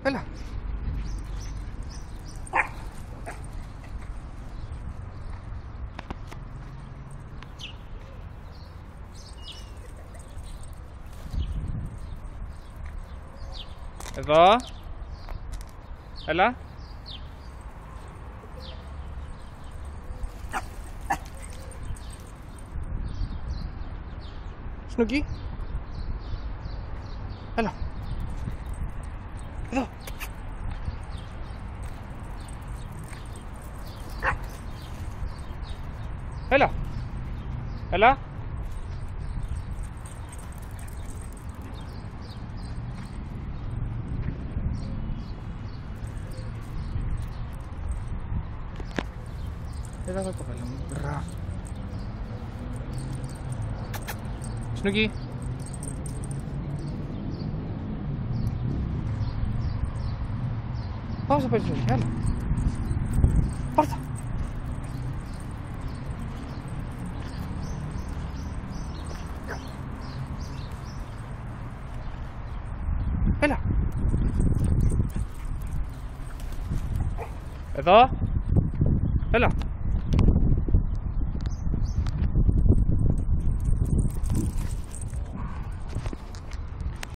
Έλα. Εδώ. Έλα. Σνούκι. Έλα. Εδώ. Έλα. Έλα. Εδώ κοπέλα μου. Μπράβο. Σνούκι. Πάμε στο πεζόνι, έλα. Πάρτα. Έλα. Εδώ. Έλα.